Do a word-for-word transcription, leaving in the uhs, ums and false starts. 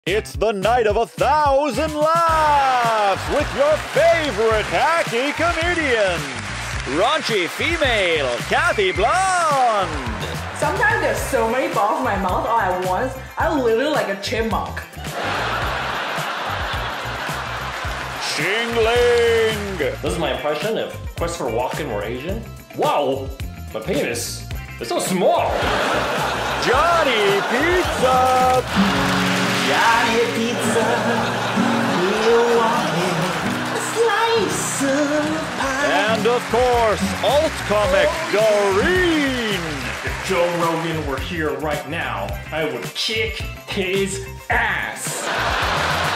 It's the night of a thousand laughs with your favorite hacky comedians. Raunchy female, Kathy Blonde. Sometimes there's so many balls in my mouth all at once, I literally like a chipmunk. Shingling. This is my impression if Christopher Walken were Asian. Wow, my penis is so small. Johnny Pizza. Johnny Pizza, you wanted a slice of pie. And of course, alt comic Doreen. If Joe Rogan were here right now, I would kick his ass.